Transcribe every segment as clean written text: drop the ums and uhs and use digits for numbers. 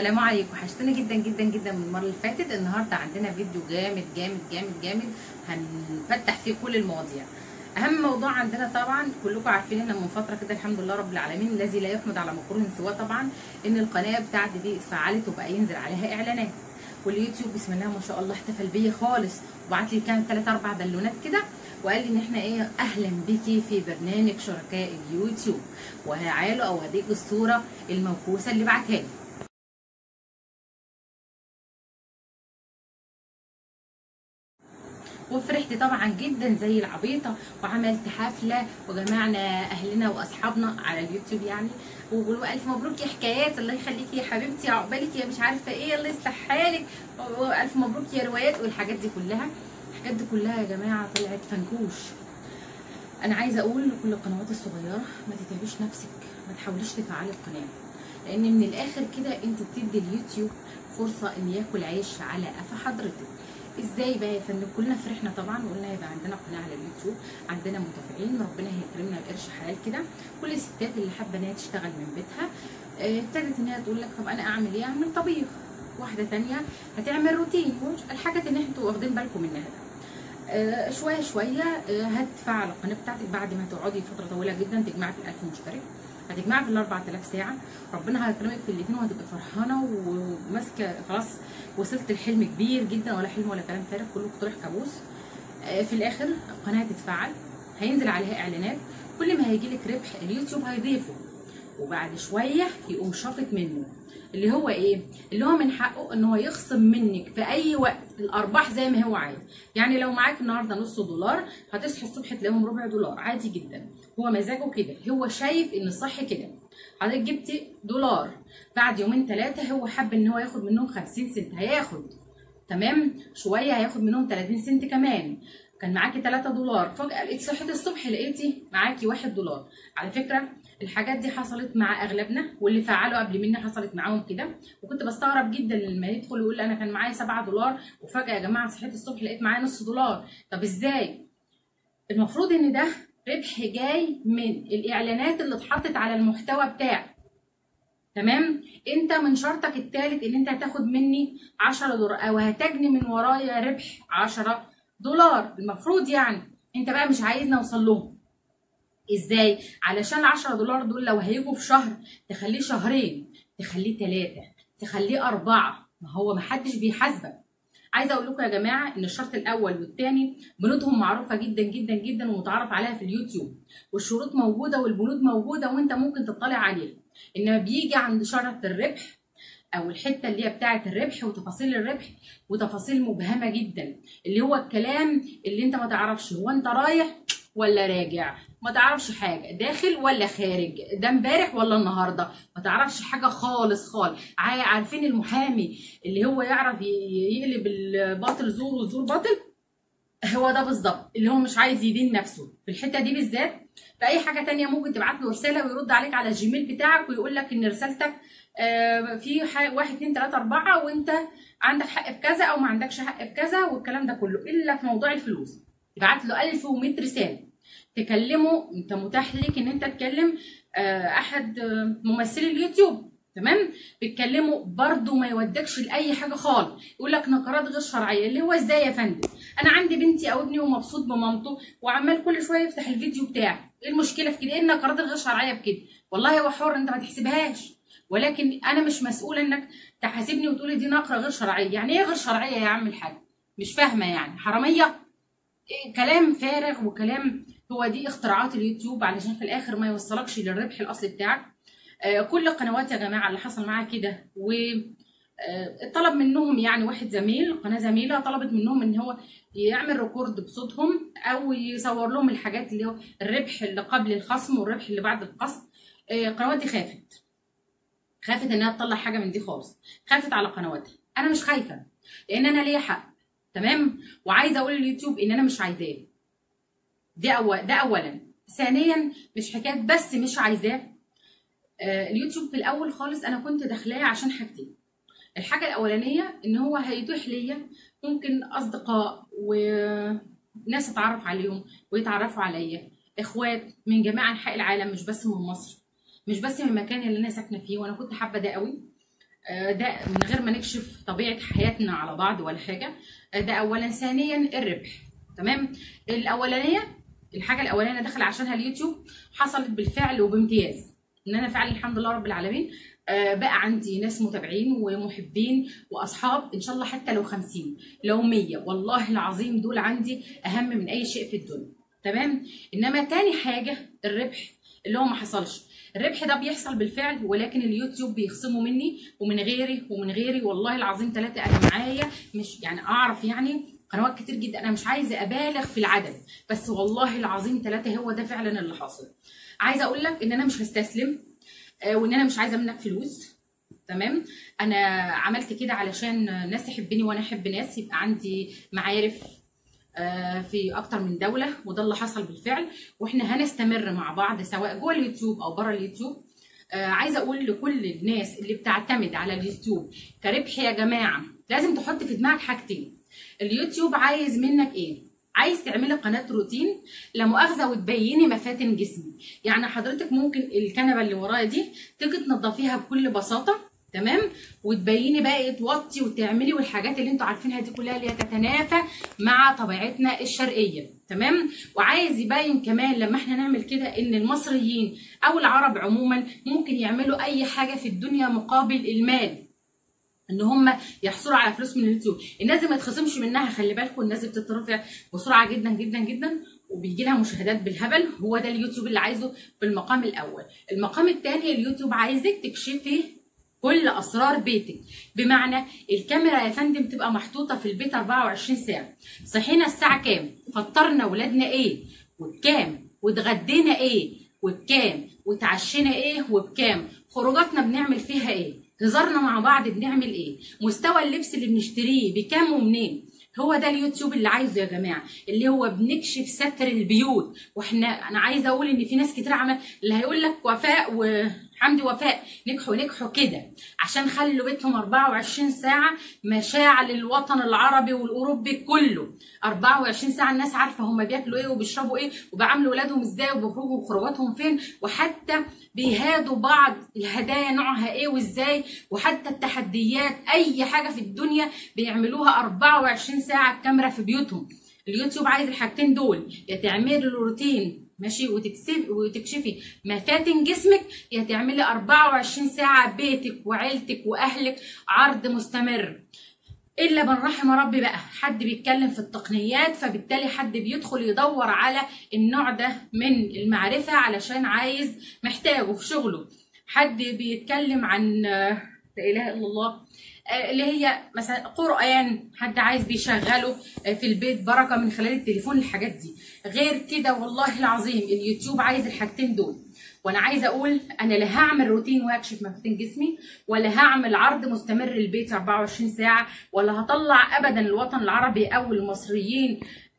السلام عليكم. وحشتوني جدا جدا جدا من المره اللي فاتت. النهارده عندنا فيديو جامد جامد جامد جامد هنفتح فيه كل المواضيع. اهم موضوع عندنا طبعا كلكم عارفين ان من فتره كده الحمد لله رب العالمين الذي لا يحمد على مكروه سواه، طبعا ان القناه بتاعتي دي اتفعلت وبقى ينزل عليها اعلانات، واليوتيوب بسم الله ما شاء الله احتفل بيا خالص وبعت لي كام 3 4 بالونات كده وقال لي ان احنا اهلا بيكي في برنامج شركاء اليوتيوب، وهعاله او هديك الصوره الموكوسه اللي بعتها لي. وفرحت طبعا جدا زي العبيطه وعملت حفله وجمعنا اهلنا واصحابنا على اليوتيوب يعني، وقولوا الف مبروك يا حكايات، الله يخليكي يا حبيبتي، عقبالك يا مش عارفه ايه، الله يصلح حالك، والف مبروك يا روايات والحاجات دي كلها. الحاجات دي كلها يا جماعه طلعت فنكوش. انا عايزه اقول لكل القنوات الصغيره ما تتعبيش نفسك، ما تحاوليش تفعلي القناه، لان من الاخر كده انت بتدي اليوتيوب فرصه ان ياكل عيش على قفا حضرتك. ازاي بقى يا فندم؟ كلنا فرحنا طبعا وقلنا هيبقى عندنا قناه على اليوتيوب، عندنا متابعين، ربنا هيكرمنا بقرش حلال كده. كل الستات اللي حابه ان هي تشتغل من بيتها ابتدت ان هي تقول لك طب انا اعمل ايه؟ اعمل طبيخ. واحده ثانيه هتعمل روتين، الحاجات اللي انتوا واخدين بالكم منها ده. شويه شويه هتفعل القناه بتاعتك بعد ما تقعدي فتره طويله جدا تجمعي في 1000 مشترك، هتجمعي في ال 4000 ساعه، ربنا هيكرمك في الاثنين وهتبقي فرحانه وماسكه خلاص، وصلت لحلم كبير جدا، ولا حلم ولا كلام فارغ كله طرح كابوس. في الاخر القناه هتتفعل، هينزل عليها اعلانات، كل ما هيجي لك ربح اليوتيوب هيضيفه، وبعد شويه يقوم شافط منه اللي هو اللي هو من حقه ان هو يخصم منك في اي وقت الارباح زي ما هو عايز. يعني لو معاك النهارده نص دولار هتصحي الصبح تلاقيهم ربع دولار عادي جدا، هو مزاجه كده، هو شايف ان الصح كده. حضرتك جبتي دولار بعد يومين ثلاثه هو حب ان هو ياخد منهم 50 سنت، هياخد تمام، شويه هياخد منهم 30 سنت كمان. كان معاكي 3 دولار فجاه صحيتي الصبح لقيتي معاكي 1 دولار. على فكره الحاجات دي حصلت مع اغلبنا، واللي فعلوا قبل مني حصلت معاهم كده، وكنت بستغرب جدا لما يدخل يقول انا كان معايا 7 دولار وفجاه يا جماعه صحيت الصبح لقيت معايا نص دولار. طب ازاي؟ المفروض ان ده ربح جاي من الاعلانات اللي اتحطت على المحتوى بتاعك، تمام؟ انت من شرطك الثالث ان انت هتاخد مني 10 دولار او هتجني من ورايا ربح 10 دولار، المفروض يعني انت بقى مش عايز نوصل لهم. ازاي؟ علشان 10 دولار دول لو هيجوا في شهر تخليه شهرين، تخليه 3، تخليه 4، ما هو محدش بيحاسبك. عايزه اقول لكم يا جماعه ان الشرط الاول والثاني بنودهم معروفه جدا جدا جدا ومتعارف عليها في اليوتيوب، والشروط موجوده والبنود موجوده وانت ممكن تطلع عليها، انما بيجي عند شرط الربح او الحته اللي هي بتاعه الربح وتفاصيل الربح وتفاصيل مبهمه جدا، اللي هو الكلام اللي انت ما تعرفش هو انت رايح ولا راجع، ما تعرفش حاجه داخل ولا خارج، ده امبارح ولا النهارده، ما تعرفش حاجه خالص خالص. عارفين المحامي اللي هو يعرف يقلب الباطل زور والزور باطل؟ هو ده بالظبط اللي هو مش عايز يدين نفسه في الحته دي بالذات. في اي حاجه تانية ممكن تبعت له رساله ويرد عليك على الجيميل بتاعك ويقول لك ان رسالتك في 1 2 3 4 وانت عندك حق في كذا او ما عندكش حق في كذا والكلام ده كله، الا في موضوع الفلوس تبعت له 1100 رساله تكلمه. انت متاح ليك ان انت تكلم احد ممثلي اليوتيوب، تمام؟ بتكلمه برده ما يودكش لاي حاجه خالص، يقول لك نقرات غير شرعيه. اللي هو ازاي يا فندم؟ انا عندي بنتي او ابني ومبسوط بمامته وعمال كل شويه يفتح الفيديو بتاعي، ايه المشكله في كده؟ ايه النقرات الغير شرعيه في كده؟ والله هو حر، انت ما تحسبهاش، ولكن انا مش مسؤوله انك تحاسبني وتقولي دي نقره غير شرعيه. يعني ايه غير شرعيه يا عم الحاج؟ مش فاهمه، يعني حراميه؟ إيه كلام فارغ وكلام. هو دي اختراعات اليوتيوب علشان في الاخر ما يوصلكش للربح الاصلي بتاعك. كل القنوات يا جماعه اللي حصل معاها كده طلب منهم، يعني واحد زميل قناه زميله طلبت منهم ان هو يعمل ريكورد بصوتهم او يصور لهم الحاجات اللي هو الربح اللي قبل الخصم والربح اللي بعد الخصم. القنوات دي خافت انها تطلع حاجه من دي خالص، خافت على قنواتها. انا مش خايفه لان انا ليا حق، تمام؟ وعايزه اقول لليوتيوب ان انا مش عايزاه، ده اولا. ثانيا مش حكايه بس مش عايزاه، اليوتيوب في الاول خالص انا كنت داخلاه عشان حاجتين. الحاجه الاولانيه ان هو هيتيح ليا ممكن اصدقاء وناس اتعرف عليهم ويتعرفوا عليا، اخوات من جميع انحاء العالم، مش بس من مصر، مش بس من المكان اللي انا ساكنه فيه، وانا كنت حابه ده قوي. ده من غير ما نكشف طبيعه حياتنا على بعض ولا حاجه. ده اولا. ثانيا الربح. تمام. الحاجه الاولانيه داخله عشانها اليوتيوب حصلت بالفعل وبامتياز، ان انا فعلا الحمد لله رب العالمين بقى عندي ناس متابعين ومحبين واصحاب، ان شاء الله حتى لو 50 لو 100 والله العظيم دول عندي اهم من اي شيء في الدنيا. تمام. انما تاني حاجه الربح اللي هو ما حصلش. الربح ده بيحصل بالفعل، ولكن اليوتيوب بيخصموا مني ومن غيري ومن غيري والله العظيم 3. انا معايا مش يعني اعرف يعني قنوات كتير جدا، انا مش عايزه ابالغ في العدد، بس والله العظيم 3 هو ده فعلا اللي حاصل. عايزه اقول لك ان انا مش هستسلم، وان انا مش عايزه منك فلوس. تمام. انا عملت كده علشان ناس تحبني وانا احب ناس، يبقى عندي معارف في اكتر من دوله، وده اللي حصل بالفعل، واحنا هنستمر مع بعض سواء جوه اليوتيوب او بره اليوتيوب. عايزه اقول لكل الناس اللي بتعتمد على اليوتيوب كربح، يا جماعه لازم تحط في دماغك حاجتين. اليوتيوب عايز منك ايه؟ عايز تعملي قناه روتين لا مؤاخذه وتبيني مفاتن جسمي. يعني حضرتك ممكن الكنبه اللي ورايا دي تيجي تنضفيها بكل بساطه، تمام، وتبيني بقى توطي وتعملي والحاجات اللي انتوا عارفينها دي كلها اللي هي تتنافى مع طبيعتنا الشرقيه. تمام. وعايز يبين كمان لما احنا نعمل كده ان المصريين او العرب عموما ممكن يعملوا اي حاجه في الدنيا مقابل المال، ان هم يحصلوا على فلوس من اليوتيوب. الناس دي ما تخصمش منها، خلي بالكم الناس دي بتترفع بسرعه جدا جدا جدا وبيجي لها مشاهدات بالهبل. هو ده اليوتيوب اللي عايزه في المقام الاول. المقام الثاني اليوتيوب عايزك تكشفي كل اسرار بيتك، بمعنى الكاميرا يا فندم تبقى محطوطه في البيت 24 ساعه. صحينا الساعه كام، فطرنا ولادنا ايه وبكام، واتغدينا ايه وبكام، وتعشينا ايه وبكام، خروجاتنا بنعمل فيها ايه، هزارنا مع بعض بنعمل ايه، مستوى اللبس اللي بنشتريه بكام ومنين. هو ده اليوتيوب اللي عايزه يا جماعه، اللي هو بنكشف ستر البيوت. انا عايزه اقول ان في ناس كتير اللي هيقول لك وفاء وحمدي وفاء نجحوا كده عشان خلوا بيتهم 24 ساعه مشاعل الوطن العربي والاوروبي كله. 24 ساعه الناس عارفه هم بياكلوا ايه وبيشربوا ايه وبيعاملوا ولادهم ازاي وبيخرجوا وخروجاتهم فين، وحتى بيهادوا بعض الهدايا نوعها ايه وازاي، وحتى التحديات اي حاجه في الدنيا بيعملوها 24 ساعه الكاميرا في بيوتهم. اليوتيوب عايز الحاجتين دول، يا تعملي روتين ماشي وتكشفي مفاتن جسمك، يا تعملي 24 ساعه بيتك وعيلتك واهلك عرض مستمر. الا من رحم ربي بقى حد بيتكلم في التقنيات، فبالتالي حد بيدخل يدور على النوع ده من المعرفه علشان عايز محتاجه في شغله. حد بيتكلم عن لا اله الا الله اللي هي مثلا قرآن، حد عايز بيشغله في البيت بركه من خلال التليفون، الحاجات دي. غير كده والله العظيم اليوتيوب عايز الحاجتين دول. وانا عايزه اقول انا لا هعمل روتين واكشف مفاتن جسمي، ولا هعمل عرض مستمر البيت 24 ساعه، ولا هطلع ابدا الوطن العربي او المصريين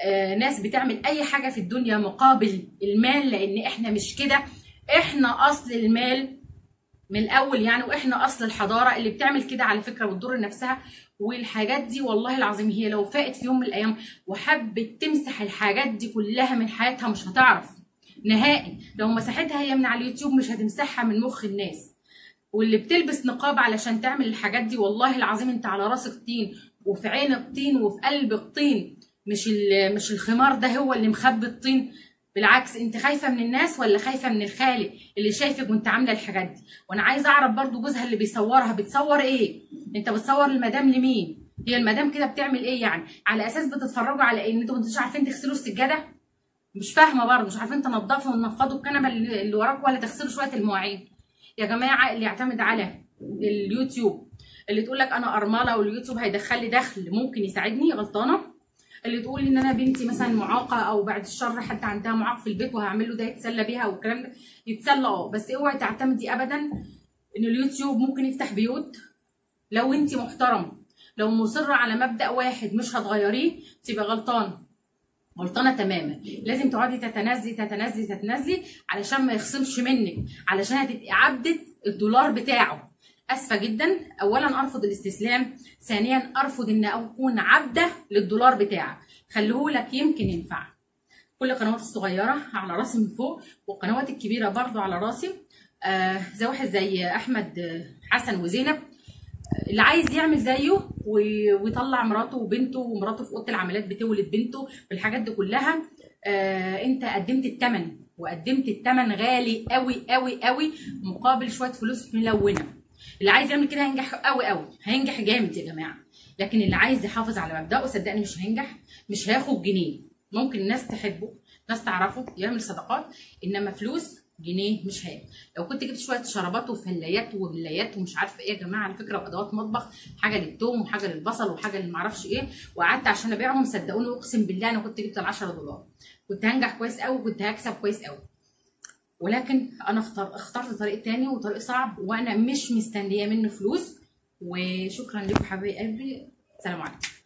ناس بتعمل اي حاجه في الدنيا مقابل المال، لان احنا مش كده. احنا اصل المال من الاول يعني، واحنا اصل الحضاره اللي بتعمل كده على فكره وتضر نفسها. والحاجات دي والله العظيم هي لو فاقت في يوم من الايام وحبت تمسح الحاجات دي كلها من حياتها مش هتعرف نهائي. لو مسحتها هي من على اليوتيوب مش هتمسحها من مخ الناس. واللي بتلبس نقاب علشان تعمل الحاجات دي والله العظيم انت على راسك طين وفي عينك طين وفي قلبك طين، مش الخمار ده هو اللي مخبي الطين. بالعكس انت خايفه من الناس ولا خايفه من الخالق اللي شايفك وانت عامله الحاجات دي. وانا عايزه اعرف برضو جوزها اللي بيصورها بتصور ايه؟ انت بتصور المدام لمين؟ هي المدام كده بتعمل ايه يعني؟ على اساس بتتفرجوا على ايه؟ انتوا مش عارفين تغسلوا السجاده؟ مش فاهمه برضه، مش عارفين تنضفوا وتنفضوا الكنبه اللي وراكم ولا تغسلوا شويه المواعين. يا جماعه اللي يعتمد على اليوتيوب اللي تقول لك انا ارمله واليوتيوب هيدخل لي دخل ممكن يساعدني، غلطانه. اللي تقول ان انا بنتي مثلا معاقه او بعد الشر حد عندها معاق في البيت وهعمل له ده يتسلى بيها والكلام ده، يتسلى بس اوعي تعتمدي ابدا ان اليوتيوب ممكن يفتح بيوت. لو انت محترمه، لو مصره على مبدا واحد مش هتغيريه، تبقى غلطانه تماما. لازم تقعدي تتنازلي علشان ما يخصمش منك، علشان هتبقي عبده الدولار بتاعه. اسفه جدا. اولا ارفض الاستسلام، ثانيا ارفض ان اكون عبده للدولار بتاعك. خليهولك يمكن ينفع. كل القنوات الصغيره على راسي من فوق، والقنوات الكبيره برضو على راسي. زي واحد زي احمد حسن وزينب اللي عايز يعمل زيه ويطلع مراته وبنته، ومراته في اوضه العمليات بتولد بنته بالحاجات دي كلها، انت قدمت الثمن، وقدمت الثمن غالي قوي قوي قوي مقابل شويه فلوس ملونه. اللي عايز يعمل كده هينجح قوي قوي، هينجح جامد يا جماعه. لكن اللي عايز يحافظ على مبدأه صدقني مش هينجح، مش هياخد جنيه. ممكن الناس تحبه، ناس تعرفه، يعمل صدقات، انما فلوس جنيه مش هياخد. لو كنت جبت شويه شرابات وفلايات وملايات ومش عارفه ايه يا جماعه، على فكره، وادوات مطبخ، حاجه للثوم وحاجه للبصل وحاجه اللي معرفش ايه، وقعدت عشان ابيعهم، صدقوني اقسم بالله انا كنت جبت ال 10 دولار، كنت هنجح كويس قوي وكنت هكسب كويس قوي. ولكن انا اخترت طريق تاني وطريق صعب، وانا مش مستنيه منه فلوس. وشكرا لكم حبايب قلبي، سلام عليكم.